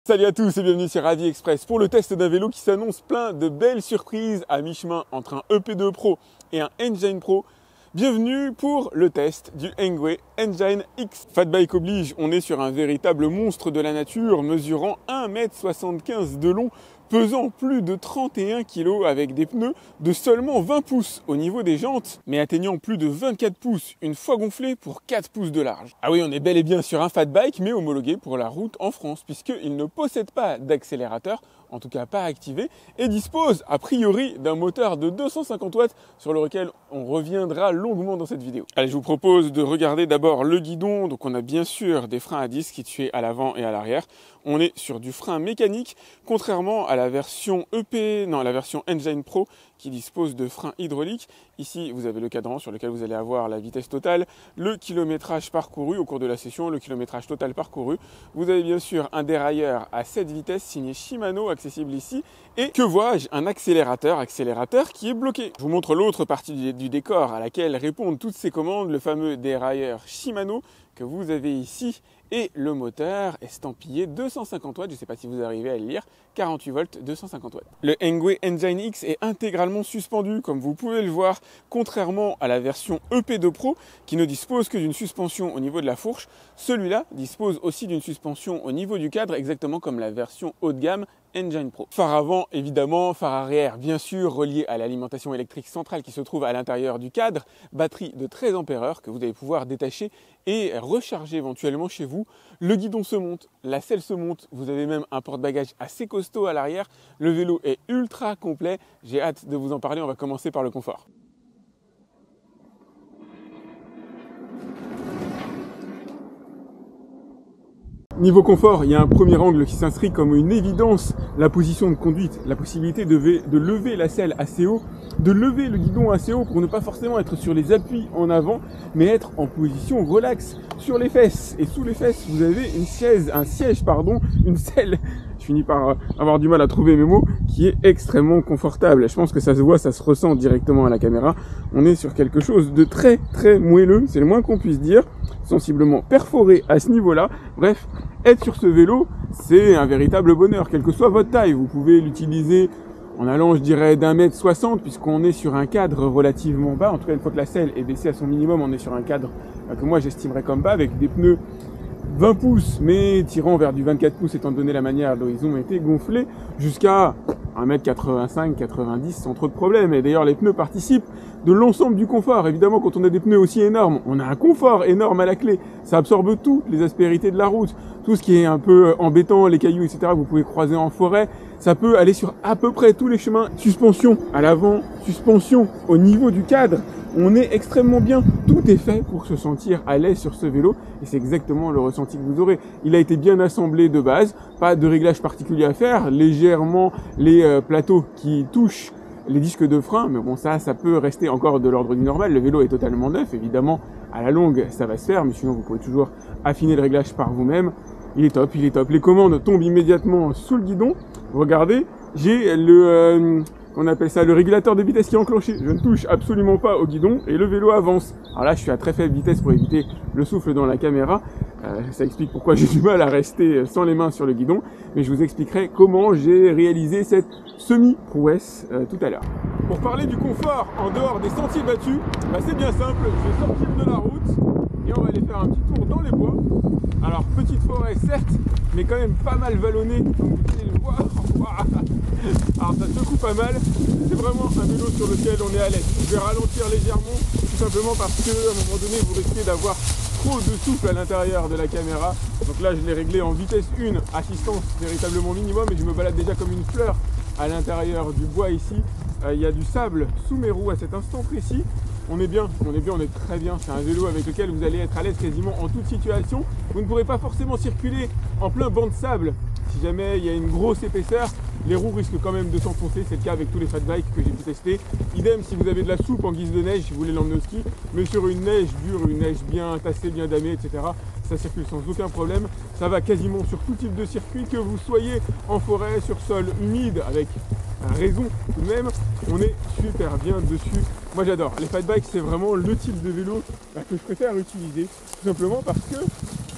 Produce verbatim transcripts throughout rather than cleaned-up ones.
Salut à tous et bienvenue sur Ravi Express pour le test d'un vélo qui s'annonce plein de belles surprises à mi-chemin entre un E P deux Pro et un Engine Pro. Bienvenue pour le test du Engwe Engine X. Fat bike oblige, on est sur un véritable monstre de la nature mesurant un mètre soixante-quinze de long, pesant plus de trente et un kilos avec des pneus de seulement vingt pouces au niveau des jantes, mais atteignant plus de vingt-quatre pouces une fois gonflé pour quatre pouces de large. Ah oui, on est bel et bien sur un fat bike, mais homologué pour la route en France, puisqu'il ne possède pas d'accélérateur, en tout cas pas activé, et dispose a priori d'un moteur de deux cent cinquante watts sur lequel on reviendra longuement dans cette vidéo. Allez, je vous propose de regarder d'abord le guidon. Donc on a bien sûr des freins à disque situés à l'avant et à l'arrière. On est sur du frein mécanique, contrairement à la version E P, non, la version Engine Pro qui dispose de freins hydrauliques. Ici, vous avez le cadran sur lequel vous allez avoir la vitesse totale, le kilométrage parcouru au cours de la session, le kilométrage total parcouru. Vous avez bien sûr un dérailleur à sept vitesses signé Shimano, accessible ici. Et que vois-je? Un accélérateur, accélérateur qui est bloqué. Je vous montre l'autre partie du, du décor à laquelle répondent toutes ces commandes, le fameux dérailleur Shimano que vous avez ici. Et le moteur estampillé deux cent cinquante watts, je ne sais pas si vous arrivez à le lire, quarante-huit volts, deux cent cinquante watts. Le Engwe Engine X est intégralement suspendu, comme vous pouvez le voir, contrairement à la version E P deux Pro, qui ne dispose que d'une suspension au niveau de la fourche. Celui-là dispose aussi d'une suspension au niveau du cadre, exactement comme la version haut de gamme Engine Pro. Phare avant, évidemment, phare arrière, bien sûr, relié à l'alimentation électrique centrale qui se trouve à l'intérieur du cadre, batterie de treize ampères heure que vous allez pouvoir détacher et recharger éventuellement chez vous. Le guidon se monte, la selle se monte, vous avez même un porte-bagages assez costaud à l'arrière. Le vélo est ultra complet, j'ai hâte de vous en parler, on va commencer par le confort. Niveau confort, il y a un premier angle qui s'inscrit comme une évidence, la position de conduite, la possibilité de, de lever la selle assez haut, de lever le guidon assez haut pour ne pas forcément être sur les appuis en avant, mais être en position relaxe sur les fesses. Et sous les fesses, vous avez une chaise, un siège, pardon, une selle, je finis par avoir du mal à trouver mes mots, qui est extrêmement confortable. Je pense que ça se voit, ça se ressent directement à la caméra. On est sur quelque chose de très très moelleux, c'est le moins qu'on puisse dire, sensiblement perforé à ce niveau-là. Bref, être sur ce vélo, c'est un véritable bonheur, quelle que soit votre taille. Vous pouvez l'utiliser en allant, je dirais, d'un mètre soixante, puisqu'on est sur un cadre relativement bas. En tout cas, une fois que la selle est baissée à son minimum, on est sur un cadre que moi j'estimerais comme bas, avec des pneus vingt pouces, mais tirant vers du vingt-quatre pouces, étant donné la manière dont ils ont été gonflés, jusqu'à un mètre quatre-vingt-cinq quatre-vingt-dix sans trop de problèmes. Et d'ailleurs, les pneus participent de l'ensemble du confort. Évidemment, quand on a des pneus aussi énormes, on a un confort énorme à la clé. Ça absorbe toutes les aspérités de la route, tout ce qui est un peu embêtant, les cailloux, et cetera. Vous pouvez croiser en forêt. Ça peut aller sur à peu près tous les chemins. Suspension à l'avant, suspension au niveau du cadre. On est extrêmement bien. Tout est fait pour se sentir à l'aise sur ce vélo. Et c'est exactement le ressenti que vous aurez. Il a été bien assemblé de base. Pas de réglage particulier à faire. Légèrement les euh, plateaux qui touchent les disques de frein. Mais bon, ça, ça peut rester encore de l'ordre du normal. Le vélo est totalement neuf. Évidemment, à la longue, ça va se faire. Mais sinon, vous pouvez toujours affiner le réglage par vous-même. Il est top, il est top. Les commandes tombent immédiatement sous le guidon. Regardez, j'ai le, euh, on appelle ça le régulateur de vitesse qui est enclenché. Je ne touche absolument pas au guidon et le vélo avance. Alors là, je suis à très faible vitesse pour éviter le souffle dans la caméra. Euh, ça explique pourquoi j'ai du mal à rester sans les mains sur le guidon. Mais je vous expliquerai comment j'ai réalisé cette semi-prouesse euh, tout à l'heure. Pour parler du confort en dehors des sentiers battus, bah c'est bien simple. Je vais sortir de la route et on va aller faire un petit tour dans les bois. Alors, petite forêt, certes, mais quand même pas mal vallonnée, comme vous pouvez le voir. Alors, ça secoue pas mal. C'est vraiment un vélo sur lequel on est à l'aise. Je vais ralentir légèrement, tout simplement parce qu'à un moment donné, vous risquez d'avoir trop de souffle à l'intérieur de la caméra. Donc là, je l'ai réglé en vitesse un, assistance véritablement minimum, et je me balade déjà comme une fleur à l'intérieur du bois ici. Euh, il y a du sable sous mes roues à cet instant précis. On est bien, on est bien, on est très bien. C'est un vélo avec lequel vous allez être à l'aise quasiment en toute situation. Vous ne pourrez pas forcément circuler en plein banc de sable. Si jamais il y a une grosse épaisseur, les roues risquent quand même de s'enfoncer. C'est le cas avec tous les fat bikes que j'ai pu tester. Idem si vous avez de la soupe en guise de neige, si vous voulez l'emmener au ski. Mais sur une neige dure, une neige bien tassée, bien damée, et cetera, ça circule sans aucun problème. Ça va quasiment sur tout type de circuit, que vous soyez en forêt, sur sol humide, avec raison tout de même, on est super bien dessus. Moi j'adore, les fat bikes c'est vraiment le type de vélo bah, que je préfère utiliser, tout simplement parce que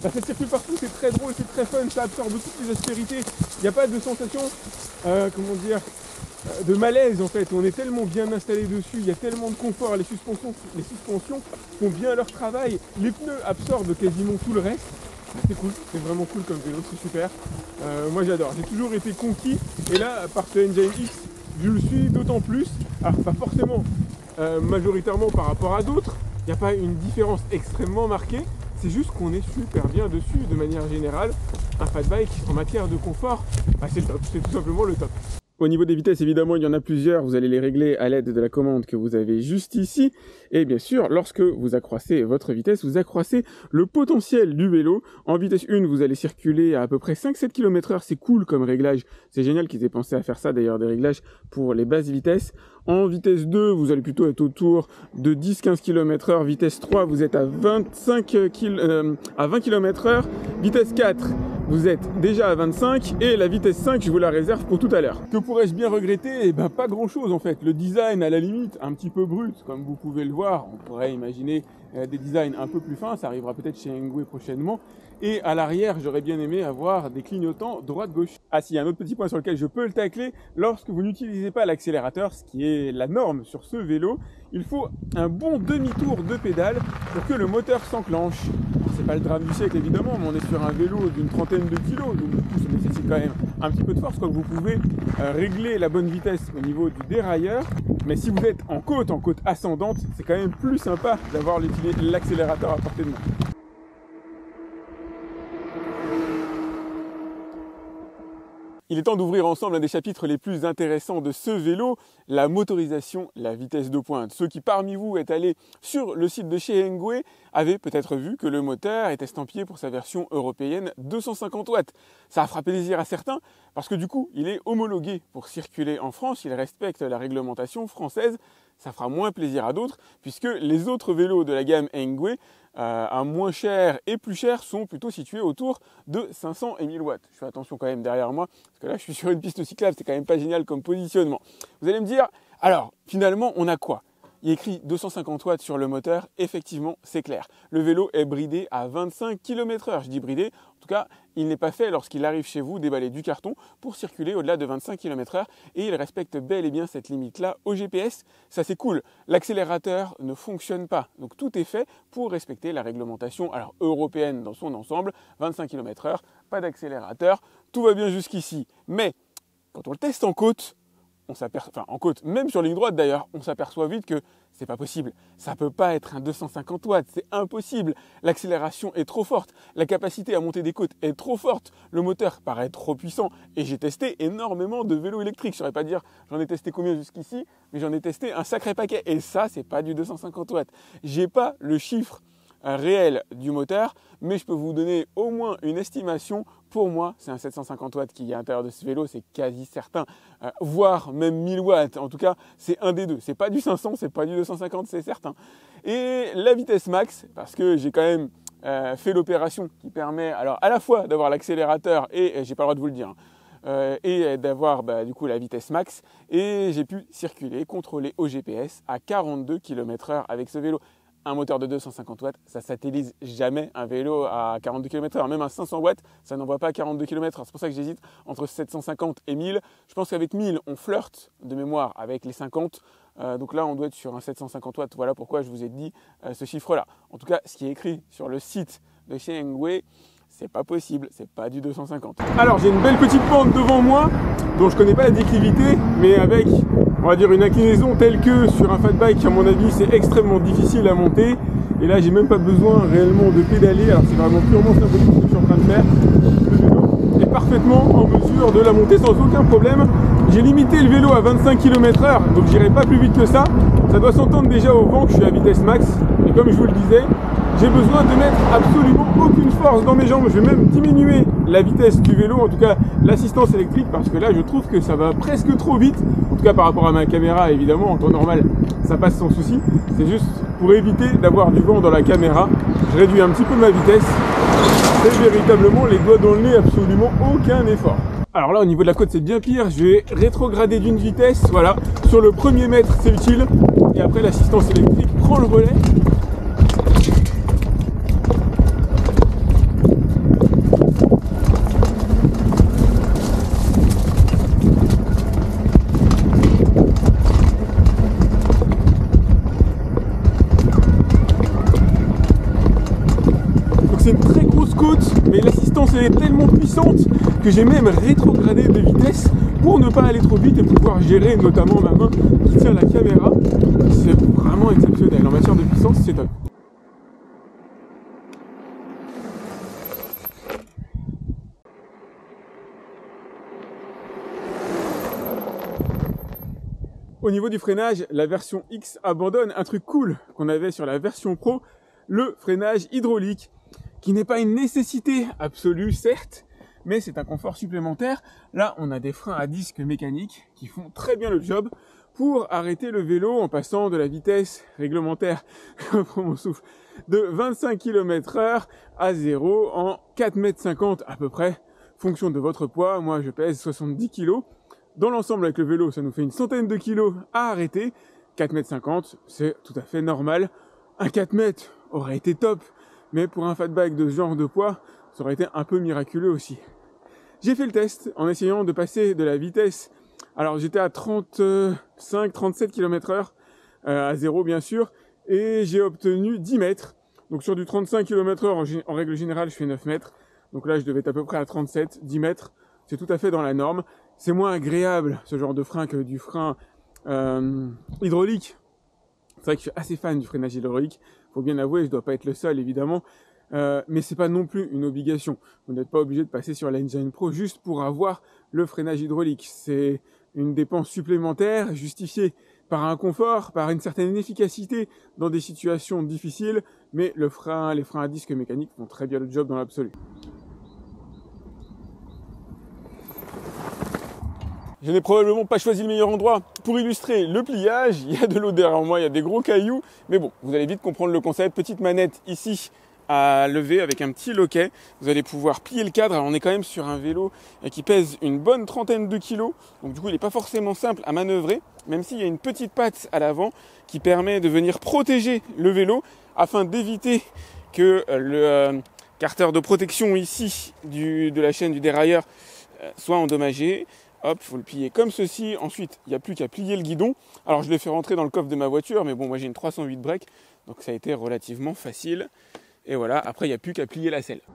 bah, ça circule partout, c'est très drôle, c'est très fun, ça absorbe toutes les aspérités. Il n'y a pas de sensation, euh, comment dire, euh, de malaise en fait. On est tellement bien installé dessus, il y a tellement de confort, les suspensions, les suspensions font bien leur travail, les pneus absorbent quasiment tout le reste. C'est cool, c'est vraiment cool comme vélo, c'est super. Euh, moi j'adore, j'ai toujours été conquis et là par ce Engine X, je le suis d'autant plus. Alors pas forcément euh, majoritairement par rapport à d'autres, il n'y a pas une différence extrêmement marquée, c'est juste qu'on est super bien dessus de manière générale. Un fat bike en matière de confort, bah, c'est le top, c'est tout simplement le top. Au niveau des vitesses, évidemment, il y en a plusieurs. Vous allez les régler à l'aide de la commande que vous avez juste ici. Et bien sûr, lorsque vous accroissez votre vitesse, vous accroissez le potentiel du vélo. En vitesse un, vous allez circuler à à peu près cinq à sept kilomètres heure. C'est cool comme réglage. C'est génial qu'ils aient pensé à faire ça, d'ailleurs, des réglages pour les basses vitesses. En vitesse deux, vous allez plutôt être autour de dix à quinze kilomètres heure. Vitesse trois, vous êtes à vingt-cinq kil- euh, à vingt kilomètres heure. Vitesse quatre, vous êtes déjà à vingt-cinq. Et la vitesse cinq, je vous la réserve pour tout à l'heure. Que pourrais-je bien regretter? Eh ben, pas grand-chose en fait. Le design, à la limite, un petit peu brut, comme vous pouvez le voir. On pourrait imaginer euh, des designs un peu plus fins. Ça arrivera peut-être chez Engwe prochainement. Et à l'arrière, j'aurais bien aimé avoir des clignotants droite-gauche. Ah si, un autre petit point sur lequel je peux le tacler, lorsque vous n'utilisez pas l'accélérateur, ce qui est la norme sur ce vélo, il faut un bon demi-tour de pédale pour que le moteur s'enclenche. C'est pas le drame du siècle évidemment, mais on est sur un vélo d'une trentaine de kilos, donc du coup ça nécessite quand même un petit peu de force. Quoi. Vous pouvez euh, régler la bonne vitesse au niveau du dérailleur, mais si vous êtes en côte, en côte ascendante, c'est quand même plus sympa d'avoir l'accélérateur à portée de main. Il est temps d'ouvrir ensemble un des chapitres les plus intéressants de ce vélo, la motorisation, la vitesse de pointe. Ceux qui parmi vous êtes allés sur le site de chez Engwe avaient peut-être vu que le moteur est estampillé pour sa version européenne deux cent cinquante watts. Ça a frappé plaisir à certains parce que du coup il est homologué pour circuler en France, il respecte la réglementation française. Ça fera moins plaisir à d'autres puisque les autres vélos de la gamme Engwe Euh, à moins cher et plus cher sont plutôt situés autour de cinq cents et mille watts. Je fais attention quand même derrière moi, parce que là je suis sur une piste cyclable, c'est quand même pas génial comme positionnement. Vous allez me dire, alors finalement on a quoi? Il y a écrit deux cent cinquante watts sur le moteur, effectivement c'est clair. Le vélo est bridé à vingt-cinq kilomètres heure, je dis bridé, en tout cas il n'est pas fait lorsqu'il arrive chez vous déballé du carton pour circuler au-delà de vingt-cinq kilomètres heure et il respecte bel et bien cette limite-là au G P S, ça c'est cool. L'accélérateur ne fonctionne pas, donc tout est fait pour respecter la réglementation alors européenne dans son ensemble, vingt-cinq kilomètres heure, pas d'accélérateur, tout va bien jusqu'ici. Mais quand on le teste en côte, on s'aperçoit, enfin en côte, même sur ligne droite d'ailleurs, on s'aperçoit vite que c'est pas possible. Ça peut pas être un deux cent cinquante watts, c'est impossible. L'accélération est trop forte, la capacité à monter des côtes est trop forte, le moteur paraît trop puissant et j'ai testé énormément de vélos électriques. Je saurais pas dire j'en ai testé combien jusqu'ici, mais j'en ai testé un sacré paquet et ça c'est pas du deux cent cinquante watts. J'ai pas le chiffre réel du moteur, mais je peux vous donner au moins une estimation. Pour moi, c'est un sept cent cinquante watts qui est à l'intérieur de ce vélo, c'est quasi certain, euh, voire même mille watts. En tout cas, c'est un des deux. C'est pas du cinq cents, c'est pas du deux cent cinquante, c'est certain. Et la vitesse max, parce que j'ai quand même euh, fait l'opération qui permet, alors à la fois d'avoir l'accélérateur et, et j'ai pas le droit de vous le dire, hein, Euh, et d'avoir bah, du coup la vitesse max et j'ai pu circuler, contrôler au G P S à quarante-deux kilomètres heure avec ce vélo. Un moteur de deux cent cinquante watts, ça satellise jamais un vélo à quarante-deux kilomètres heure. Même à cinq cents watts, ça n'envoie pas à quarante-deux kilomètres heure. C'est pour ça que j'hésite entre sept cent cinquante et mille. Je pense qu'avec mille, on flirte de mémoire avec les cinquante. Euh, donc là, on doit être sur un sept cent cinquante watts. Voilà pourquoi je vous ai dit euh, ce chiffre-là. En tout cas, ce qui est écrit sur le site de chez Engwe, c'est pas possible, c'est pas du deux cent cinquante. Alors j'ai une belle petite pente devant moi, dont je connais pas la déclivité, mais avec, on va dire, une inclinaison telle que sur un fat bike, à mon avis, c'est extrêmement difficile à monter. Et là, j'ai même pas besoin réellement de pédaler, alors c'est vraiment purement symbolique ce que je suis en train de faire. Le vélo est parfaitement en mesure de la monter sans aucun problème. J'ai limité le vélo à vingt-cinq kilomètres heure, donc j'irai pas plus vite que ça. Ça doit s'entendre déjà au vent que je suis à vitesse max. Et comme je vous le disais, j'ai besoin de mettre absolument aucune force dans mes jambes. Je vais même diminuer la vitesse du vélo, en tout cas l'assistance électrique, parce que là je trouve que ça va presque trop vite. En tout cas par rapport à ma caméra, évidemment, en temps normal, ça passe sans souci. C'est juste pour éviter d'avoir du vent dans la caméra. Je réduis un petit peu ma vitesse. C'est véritablement les doigts dans le nez, absolument aucun effort. Alors là, au niveau de la côte, c'est bien pire. Je vais rétrograder d'une vitesse. Voilà, sur le premier mètre, c'est utile. Et après, l'assistance électrique prend le relais. puissante que j'ai même rétrogradé de vitesse pour ne pas aller trop vite et pouvoir gérer notamment ma main qui tient la caméra. C'est vraiment exceptionnel. En matière de puissance, c'est top. Au niveau du freinage, la version X abandonne un truc cool qu'on avait sur la version Pro, le freinage hydraulique, qui n'est pas une nécessité absolue, certes, mais c'est un confort supplémentaire. Là, on a des freins à disque mécaniques qui font très bien le job pour arrêter le vélo en passant de la vitesse réglementaire, je reprends mon souffle, de vingt-cinq kilomètres heure à zéro en quatre mètres cinquante à peu près, fonction de votre poids. Moi, je pèse soixante-dix kilos. Dans l'ensemble, avec le vélo, ça nous fait une centaine de kilos à arrêter. quatre mètres cinquante, c'est tout à fait normal. Un quatre mètres aurait été top, mais pour un fat bike de ce genre de poids, ça aurait été un peu miraculeux aussi. J'ai fait le test en essayant de passer de la vitesse. Alors j'étais à trente-cinq trente-sept kilomètres heure, euh, à zéro bien sûr, et j'ai obtenu dix mètres. Donc sur du trente-cinq kilomètres heure, en, en règle générale, je fais neuf mètres. Donc là, je devais être à peu près à trente-sept, dix mètres. C'est tout à fait dans la norme. C'est moins agréable, ce genre de frein, que du frein euh, hydraulique. C'est vrai que je suis assez fan du freinage hydraulique. Faut bien avouer, je dois pas être le seul, évidemment. Euh, mais c'est pas non plus une obligation. Vous n'êtes pas obligé de passer sur l'Engine Pro juste pour avoir le freinage hydraulique. C'est une dépense supplémentaire justifiée par un confort, par une certaine efficacité dans des situations difficiles. Mais le frein, les freins à disque mécaniques font très bien le job dans l'absolu. Je n'ai probablement pas choisi le meilleur endroit pour illustrer le pliage. Il y a de l'eau derrière moi, il y a des gros cailloux. Mais bon, vous allez vite comprendre le concept. Petite manette ici à lever avec un petit loquet. Vous allez pouvoir plier le cadre. Alors on est quand même sur un vélo qui pèse une bonne trentaine de kilos. Donc du coup, il n'est pas forcément simple à manœuvrer, même s'il y a une petite patte à l'avant qui permet de venir protéger le vélo afin d'éviter que le euh, carter de protection ici du, de la chaîne du dérailleur euh, soit endommagé. Hop, il faut le plier comme ceci. Ensuite, il n'y a plus qu'à plier le guidon. Alors, je l'ai fait rentrer dans le coffre de ma voiture, mais bon, moi j'ai une trois cent huit break, donc ça a été relativement facile. Et voilà, après, il n'y a plus qu'à plier la selle.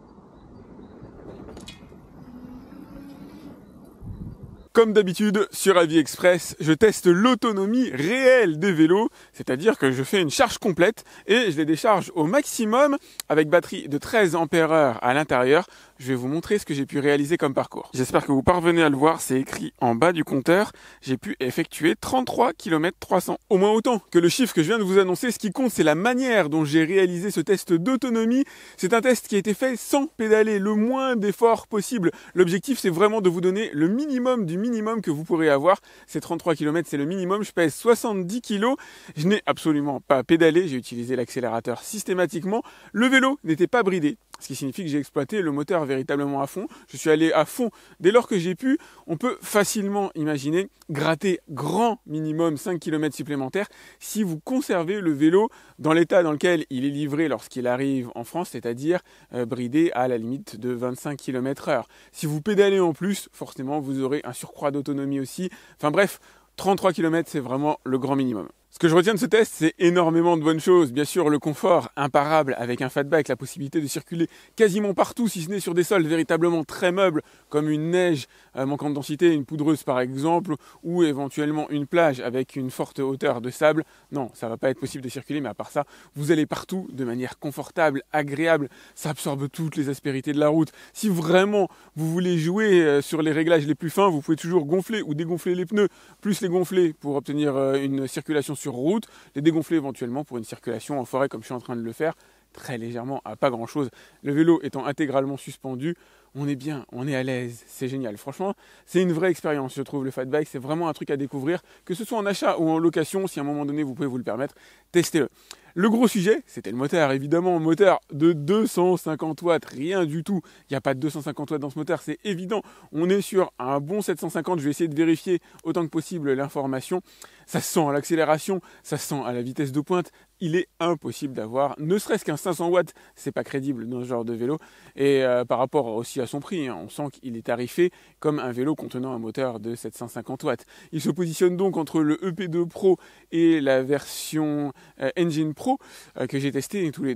Comme d'habitude, sur Avis Express, je teste l'autonomie réelle des vélos, c'est-à-dire que je fais une charge complète et je les décharge au maximum avec batterie de treize ampères heure à l'intérieur. Je vais vous montrer ce que j'ai pu réaliser comme parcours. J'espère que vous parvenez à le voir, c'est écrit en bas du compteur. J'ai pu effectuer trente-trois kilomètres trois cents. Au moins autant que le chiffre que je viens de vous annoncer. Ce qui compte, c'est la manière dont j'ai réalisé ce test d'autonomie. C'est un test qui a été fait sans pédaler, le moins d'efforts possible. L'objectif, c'est vraiment de vous donner le minimum du minimum que vous pourrez avoir. Ces trente-trois kilomètres, c'est le minimum. Je pèse soixante-dix kilos. Je n'ai absolument pas pédalé. J'ai utilisé l'accélérateur systématiquement. Le vélo n'était pas bridé, ce qui signifie que j'ai exploité le moteur véritablement à fond. Je suis allé à fond dès lors que j'ai pu. On peut facilement imaginer gratter grand minimum cinq kilomètres supplémentaires si vous conservez le vélo dans l'état dans lequel il est livré lorsqu'il arrive en France, c'est-à-dire euh, bridé à la limite de vingt-cinq kilomètres heure. Si vous pédalez en plus, forcément vous aurez un surcroît d'autonomie aussi. Enfin bref, trente-trois kilomètres, c'est vraiment le grand minimum. Ce que je retiens de ce test, c'est énormément de bonnes choses. Bien sûr, le confort imparable avec un fat bike, la possibilité de circuler quasiment partout, si ce n'est sur des sols véritablement très meubles, comme une neige euh, manquant de densité, une poudreuse par exemple, ou éventuellement une plage avec une forte hauteur de sable. Non, ça va pas être possible de circuler, mais à part ça, vous allez partout de manière confortable, agréable. Ça absorbe toutes les aspérités de la route. Si vraiment vous voulez jouer euh, sur les réglages les plus fins, vous pouvez toujours gonfler ou dégonfler les pneus, plus les gonfler pour obtenir euh, une circulation sur route, les dégonfler éventuellement pour une circulation en forêt comme je suis en train de le faire, très légèrement à pas grand chose. Le vélo étant intégralement suspendu, on est bien, on est à l'aise, c'est génial. Franchement, c'est une vraie expérience, je trouve, le fat bike, c'est vraiment un truc à découvrir, que ce soit en achat ou en location, si à un moment donné vous pouvez vous le permettre, testez-le. Le gros sujet, c'était le moteur, évidemment, moteur de deux cent cinquante watts, rien du tout. Il n'y a pas de deux cent cinquante watts dans ce moteur, c'est évident. On est sur un bon sept cent cinquante, je vais essayer de vérifier autant que possible l'information. Ça se sent à l'accélération, ça se sent à la vitesse de pointe. Il est impossible d'avoir, ne serait-ce qu'un cinq cents watts, c'est pas crédible dans ce genre de vélo. Et euh, par rapport aussi à son prix, hein, on sent qu'il est tarifé comme un vélo contenant un moteur de sept cent cinquante watts. Il se positionne donc entre le E P deux Pro et la version euh, Engine Pro euh, que j'ai testé tous les deux.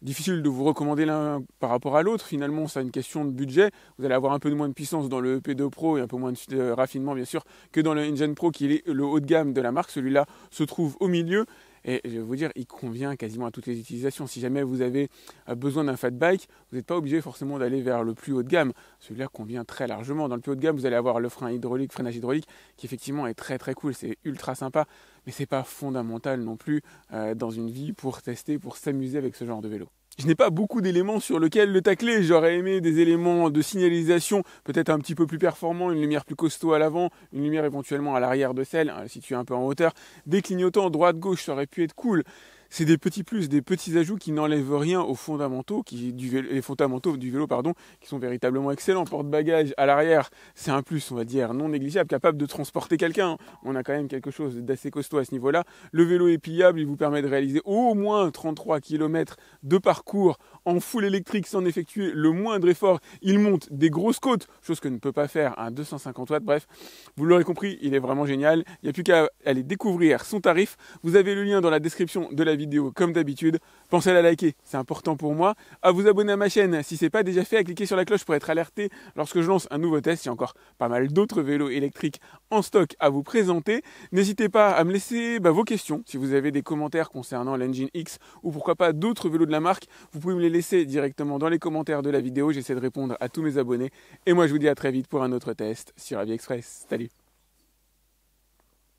difficile de vous recommander l'un par rapport à l'autre. Finalement, c'est une question de budget. Vous allez avoir un peu moins de puissance dans le E P deux Pro et un peu moins de raffinement, bien sûr, que dans le Engine Pro, qui est le haut de gamme de la marque. Celui-là se trouve au milieu. Et je vais vous dire, il convient quasiment à toutes les utilisations. Si jamais vous avez besoin d'un fat bike, vous n'êtes pas obligé forcément d'aller vers le plus haut de gamme. Celui-là convient très largement. Dans le plus haut de gamme, vous allez avoir le frein hydraulique, freinage hydraulique, qui effectivement est très très cool. C'est ultra sympa, mais c'est pas fondamental non plus euh, dans une vie pour tester, pour s'amuser avec ce genre de vélo. Je n'ai pas beaucoup d'éléments sur lesquels le tacler. J'aurais aimé des éléments de signalisation, peut-être un petit peu plus performants, une lumière plus costaud à l'avant, une lumière éventuellement à l'arrière de selle, hein, située un peu en hauteur. Des clignotants droite-gauche, ça aurait pu être cool. C'est des petits plus, des petits ajouts qui n'enlèvent rien aux fondamentaux, qui, du vélo, les fondamentaux du vélo, pardon, qui sont véritablement excellents. Porte-bagages à l'arrière, c'est un plus, on va dire, non négligeable, capable de transporter quelqu'un. On a quand même quelque chose d'assez costaud à ce niveau-là. Le vélo est pliable, il vous permet de réaliser au moins trente-trois kilomètres de parcours en full électrique sans effectuer le moindre effort. Il monte des grosses côtes, chose que ne peut pas faire un deux cent cinquante watts. Bref, vous l'aurez compris, il est vraiment génial. Il n'y a plus qu'à aller découvrir son tarif. Vous avez le lien dans la description de la vidéo. vidéo comme d'habitude. Pensez à la liker, c'est important pour moi. À vous abonner à ma chaîne si ce n'est pas déjà fait, à cliquer sur la cloche pour être alerté lorsque je lance un nouveau test. Il y a encore pas mal d'autres vélos électriques en stock à vous présenter. N'hésitez pas à me laisser bah, vos questions. Si vous avez des commentaires concernant l'Engine X ou pourquoi pas d'autres vélos de la marque, vous pouvez me les laisser directement dans les commentaires de la vidéo. J'essaie de répondre à tous mes abonnés. Et moi je vous dis à très vite pour un autre test sur AviExpress. Salut!